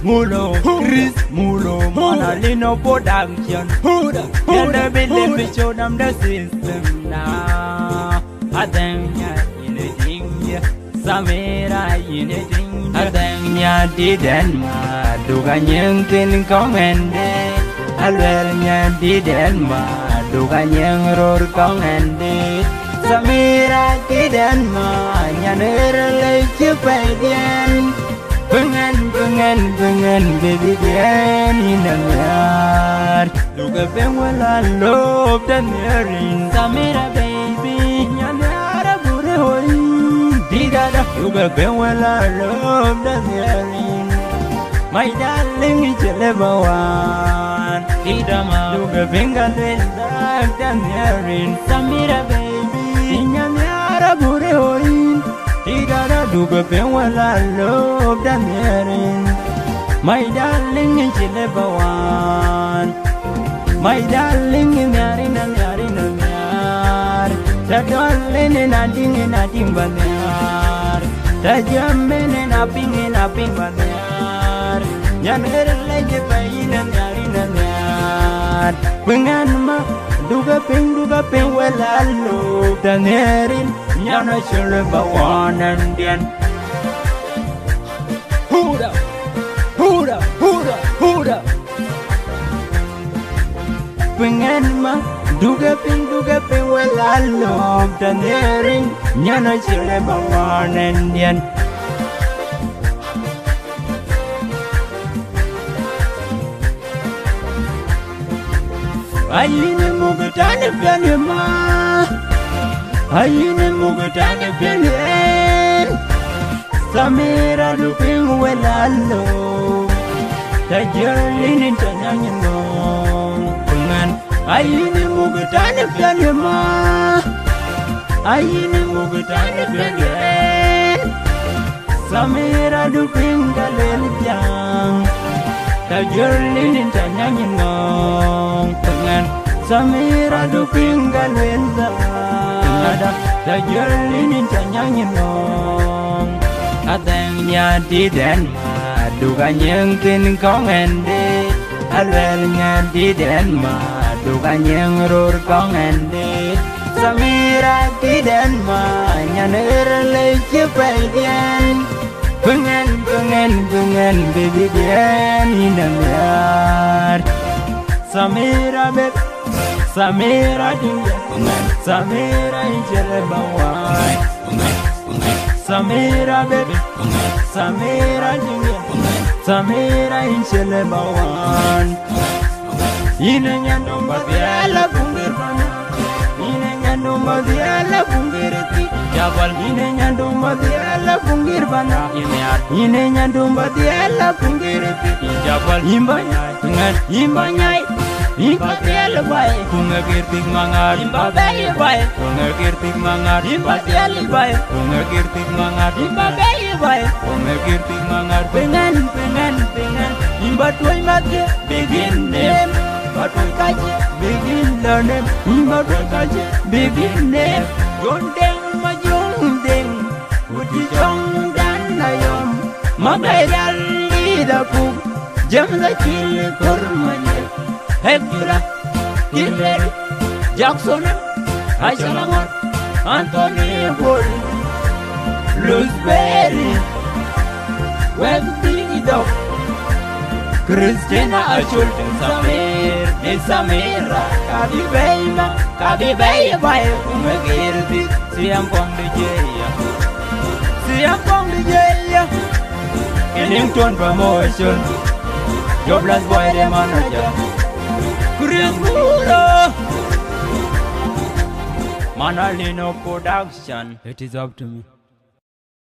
Mulo, Chris Mulo, Manalino production. Tell the building we show them the system now. I think in a thing, Samira in a thing. I think ya didn't do ganyang tin commande. Alwelnya didn't do ganyang road commande. Samira didn't nyanere cepedian. Pengen baby bien inangar. Duga penwala love dan yarin. Samira baby nyanara bure hoi. Didada duga penwala love dan yarin. My darling ijelebawan. Didama duga pengal dan yarin. Samira baby nyanara bure hoi. Didada duga penwala love dan yarin. My darling ijelebawan. My darling yarina yar. Da darling nading banyar. Da jammen naping banyar. Nyaner lagi bayinan yarina yar. Penganma duga peng wala love dan yarin. Nyana jelebawan andian. Huda pengen mah duga peng wala love dan yaring nyana jelebawan andian. Ayine mugatane piane ma. Ayine mugatane piane. Samira du peng wala love. Tajalin tanyanyin dong. Pengan ayine mugatane piane ma. Ayine mugatane piane. Samira du peng galel jang. Tajalin tanyanyin dong. Pengan Samira du peng galel jang. Tajalin tanyanyin dong. Adanya di Denmark, duga nyengtin kongende. Alwelnya di Denmark, duga nyengrur kongende. Samira di Denmark, nyaner leci pedian. Pengen baby dian inamyar. Samira beb, Samira dia, Samira ijelebawan. Samira baby, Samira juga, Samira ijelebawan. Inenya nomba biala bungir bana, inenya nomba biala bungir ti. Jabal inenya nomba biala bungir bana, inenya nomba biala bungir ti. Jabal imbanya, dengan imbanya. Imba tiel bae, kunga kirtik mangar. Imba bae bae, kunga kirtik mangar. Imba tiel bae, kunga kirtik mangar. Imba bae bae, kunga kirtik mangar. Pengen. Imba tuai mati, begin name. Imba tuai kaje, begin learn. Imba tuai kaje, begin name. Jondeng, uti jong dan ayom. Magai dali dapu, jam zakil kormanya. Hektura, Gilbert, Jackson, Aishalamor, Anthony Bull, Luzberry, Webbido, Christina Ashultin Samira, Kabi Bay, Umagirti, Siam Pong the Jaya, Killington Promotion, Jobless Boy the Manager. Manalino production. It is up to me.